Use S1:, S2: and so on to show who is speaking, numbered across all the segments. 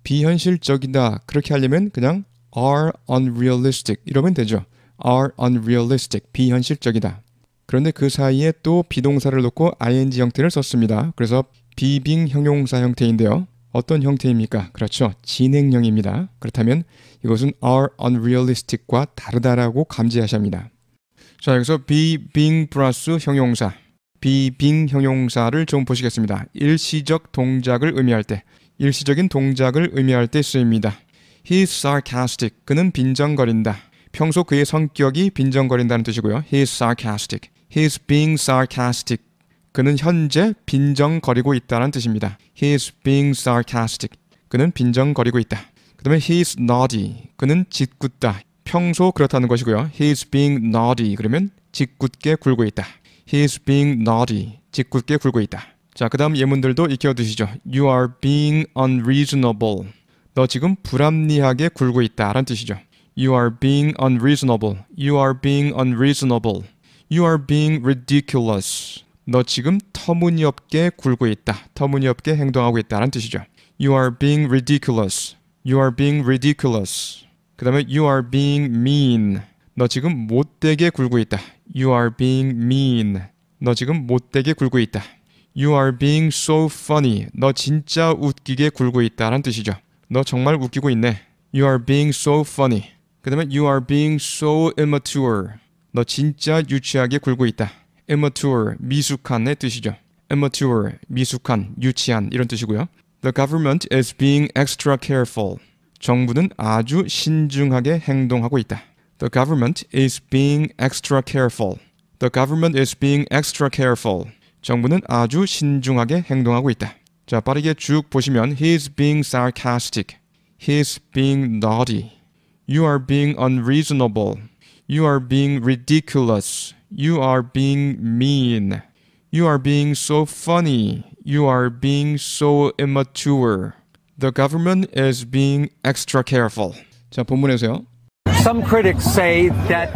S1: 비현실적이다. 그렇게 하려면 그냥 are unrealistic 이러면 되죠. are unrealistic. 비현실적이다. 그런데 그 사이에 또 비동사를 놓고 ing 형태를 썼습니다. 그래서 비빙 형용사 형태인데요. 어떤 형태입니까? 그렇죠. 진행형입니다. 그렇다면 이것은 are unrealistic과 다르다라고 감지하셔야 합니다. 자, 여기서 be being 플러스 형용사, be being 형용사를 좀 보시겠습니다. 일시적 동작을 의미할 때, 일시적인 동작을 의미할 때 쓰입니다. He is sarcastic. 그는 빈정거린다. 평소 그의 성격이 빈정거린다는 뜻이고요. He is sarcastic. He is being sarcastic. 그는 현재 빈정거리고 있다는 뜻입니다. He is being sarcastic. 그는 빈정거리고 있다. 그 다음에 he is naughty. 그는 짓궂다. 평소 그렇다는 것이고요. He is being naughty. 그러면 짓궂게 굴고 있다. He is being naughty. 짓궂게 굴고 있다. 자, 그 다음 예문들도 익혀두시죠. You are being unreasonable. 너 지금 불합리하게 굴고 있다 라는 뜻이죠. You are being unreasonable. You are being unreasonable. You are being ridiculous. 너 지금 터무니없게 굴고 있다. 터무니없게 행동하고 있다는 뜻이죠. You are being ridiculous. You are being ridiculous. 그 다음에 you are being mean. 너 지금 못되게 굴고 있다. You are being mean. 너 지금 못되게 굴고 있다. You are being so funny. 너 진짜 웃기게 굴고 있다는 뜻이죠. 너 정말 웃기고 있네. You are being so funny. 그 다음에 you are being so immature. 너 진짜 유치하게 굴고 있다. immature, 미숙한의 뜻이죠. immature, 미숙한, 유치한 이런 뜻이고요. The government is being extra careful. 정부는 아주 신중하게 행동하고 있다. The government is being extra careful. The government is being extra careful. 정부는 아주 신중하게 행동하고 있다. 자, 빠르게 쭉 보시면 He is being sarcastic. He is being naughty. You are being unreasonable. You are being ridiculous. You are being mean. You are being so funny. You are being so immature. The government is being extra careful. 자, 본문에서요.
S2: Some critics say that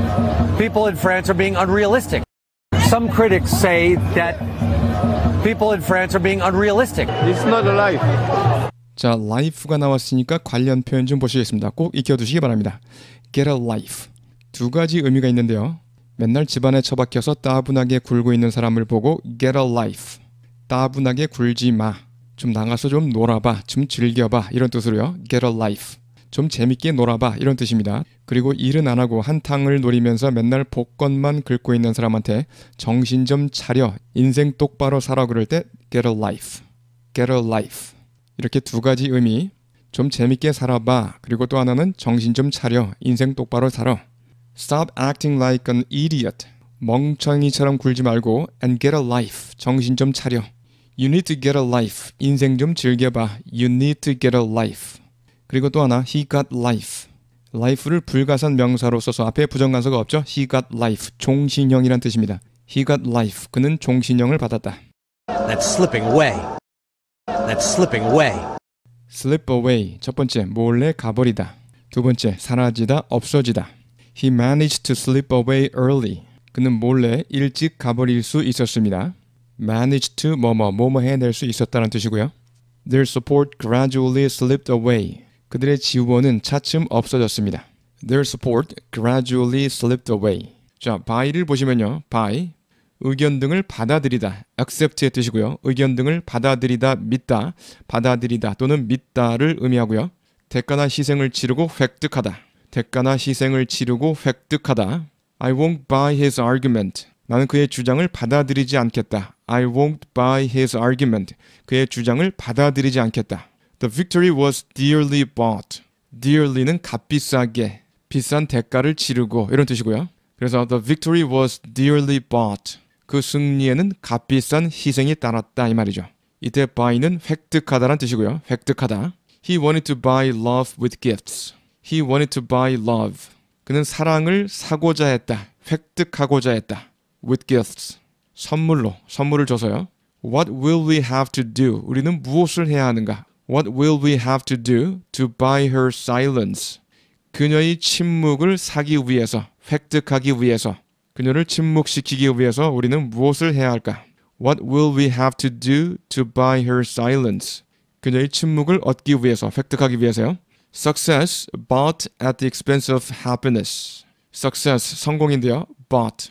S2: people in France are being unrealistic. Some critics say that people in France are being unrealistic.
S3: It's not a life.
S1: 자, life가 나왔으니까 관련 표현 좀 보시겠습니다. 꼭 익혀두시기 바랍니다. Get a life. 두 가지 의미가 있는데요. 맨날 집안에 처박혀서 따분하게 굴고 있는 사람을 보고 get a life. 따분하게 굴지 마. 좀 나가서 좀 놀아봐. 좀 즐겨봐. 이런 뜻으로요. get a life. 좀 재밌게 놀아봐. 이런 뜻입니다. 그리고 일은 안 하고 한탕을 노리면서 맨날 복권만 긁고 있는 사람한테 정신 좀 차려. 인생 똑바로 살아 그럴 때 get a life. get a life. 이렇게 두 가지 의미. 좀 재밌게 살아봐. 그리고 또 하나는 정신 좀 차려. 인생 똑바로 살아. Stop acting like an idiot. 멍청이처럼 굴지 말고 and get a life. 정신 좀 차려. You need to get a life. 인생 좀 즐겨봐. You need to get a life. 그리고 또 하나 he got life. life를 불가산 명사로 써서 앞에 부정관사가 없죠. he got life. 종신형이란 뜻입니다. he got life. 그는 종신형을 받았다.
S2: That's slipping away. That's slipping away.
S1: slip away. 첫 번째, 몰래 가버리다. 두 번째, 사라지다, 없어지다. He managed to slip away early. 그는 몰래 일찍 가버릴 수 있었습니다. managed to 뭐뭐 해낼 수 있었다는 뜻이고요. Their support gradually slipped away. 그들의 지원은 차츰 없어졌습니다. Their support gradually slipped away. 자, by를 보시면요. by, 의견 등을 받아들이다. accept의 뜻이고요. 의견 등을 받아들이다, 믿다, 받아들이다 또는 믿다를 의미하고요. 대가나 희생을 치르고 획득하다. 대가나 희생을 치르고 획득하다. I won't buy his argument. 나는 그의 주장을 받아들이지 않겠다. I won't buy his argument. 그의 주장을 받아들이지 않겠다. The victory was dearly bought. dearly는 값비싸게, 비싼 대가를 치르고 이런 뜻이고요. 그래서 the victory was dearly bought. 그 승리에는 값비싼 희생이 따랐다 이 말이죠. 이때 buy는 획득하다란 뜻이고요. 획득하다. He wanted to buy love with gifts. He wanted to buy love. 그는 사랑을 사고자 했다. 획득하고자 했다. With gifts. 선물을 줘서요. What will we have to do? 우리는 무엇을 해야 하는가? What will we have to do to buy her silence? 그녀의 침묵을 사기 위해서, 획득하기 위해서, 그녀를 침묵시키기 위해서 우리는 무엇을 해야 할까? What will we have to do to buy her silence? 그녀의 침묵을 얻기 위해서, 획득하기 위해서요. Success bought at the expense of happiness. Success, 성공인데요. bought,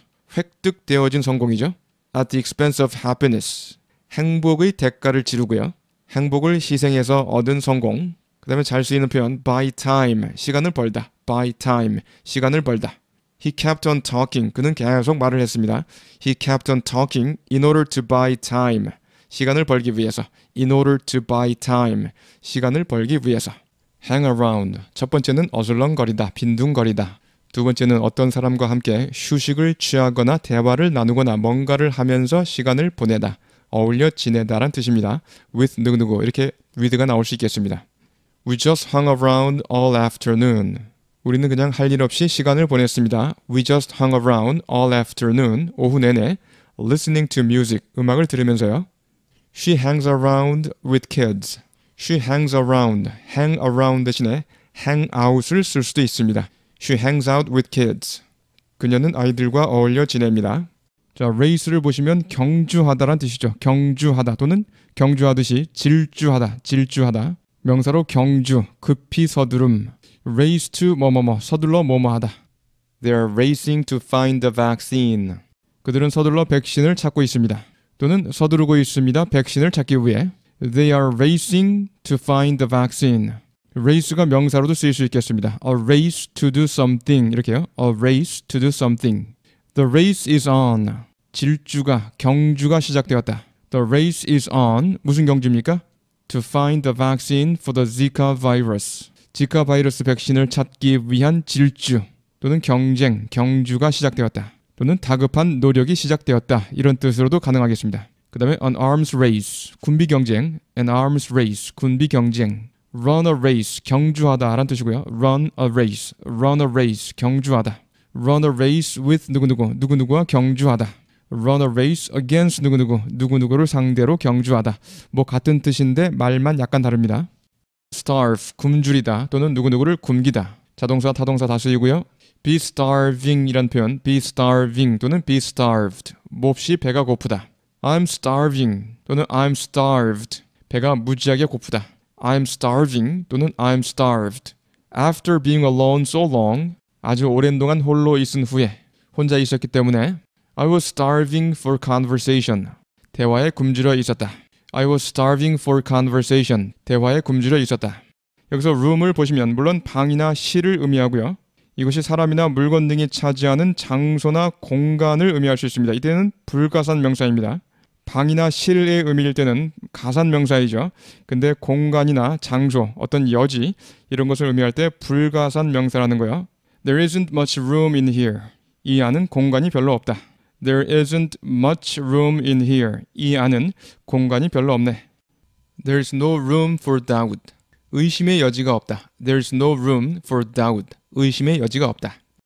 S1: 획득되어진 성공이죠. At the expense of happiness. 행복의 대가를 치르고요. 행복을 희생해서 얻은 성공. 그 다음에 잘 쓰이는 표현 buy time, 시간을 벌다. buy time, 시간을 벌다. He kept on talking. 그는 계속 말을 했습니다. He kept on talking in order to buy time. 시간을 벌기 위해서. In order to buy time. 시간을 벌기 위해서. Hang around. 첫 번째는 어슬렁거리다, 빈둥거리다. 두 번째는 어떤 사람과 함께 휴식을 취하거나 대화를 나누거나 뭔가를 하면서 시간을 보내다. 어울려 지내다란 뜻입니다. with 누구누구 이렇게 with가 나올 수 있겠습니다. We just hung around all afternoon. 우리는 그냥 할 일 없이 시간을 보냈습니다. We just hung around all afternoon. 오후 내내 listening to music. 음악을 들으면서요. She hangs around with kids. She hangs around. hang around 대신에 hang out을 쓸 수도 있습니다. She hangs out with kids. 그녀는 아이들과 어울려 지냅니다. 자, race를 보시면 경주하다란 뜻이죠. 경주하다 또는 경주하듯이 질주하다, 질주하다. 명사로 경주, 급히 서두름. race to 뭐뭐뭐, 서둘러 뭐뭐하다. They are racing to find the vaccine. 그들은 서둘러 백신을 찾고 있습니다. 또는 서두르고 있습니다. 백신을 찾기 위해. They are racing to find the vaccine. race가 명사로도 쓰일 수 있겠습니다. A race to do something 이렇게요. A race to do something. The race is on. 질주가, 경주가 시작되었다. The race is on. 무슨 경주입니까? To find the vaccine for the Zika virus. 지카 바이러스 백신을 찾기 위한 질주 또는 경쟁, 경주가 시작되었다. 또는 다급한 노력이 시작되었다. 이런 뜻으로도 가능하겠습니다. 그 다음에 an arms race, 군비 경쟁. an arms race, 군비 경쟁. run a race, 경주하다 라는 뜻이고요. run a race, run a race, 경주하다. run a race with 누구누구, 누구누구와 경주하다. run a race against 누구누구, 누구누구를 상대로 경주하다. 뭐 같은 뜻인데 말만 약간 다릅니다. starve, 굶주리다 또는 누구누구를 굶기다. 자동사, 타동사 다 쓰이고요. be starving 이란 표현, be starving 또는 be starved. 몹시 배가 고프다. I'm starving 또는 I'm starved. 배가 무지하게 고프다. I'm starving 또는 I'm starved. After being alone so long, 아주 오랜 동안 홀로 있은 후에, 혼자 있었기 때문에 I was starving for conversation. 대화에 굶주려 있었다. I was starving for conversation. 대화에 굶주려 있었다. 여기서 room을 보시면 물론 방이나 실을 의미하고요. 이것이 사람이나 물건 등이 차지하는 장소나 공간을 의미할 수 있습니다. 이때는 불가산 명사입니다. 방이나 실의 의미일 때는 가산 명사이죠. 근데 공간이나 장소, 어떤 여지 이런 것을 의미할 때 불가산 명사라는 거예요. There isn't much room in here. 이 안은 공간이 별로 없다. There isn't much room in here. 이 안은 공간이 별로 없네. There's no room for doubt. 의심의 여지가 없다. There's no room for doubt. 의심의 여지가 없다.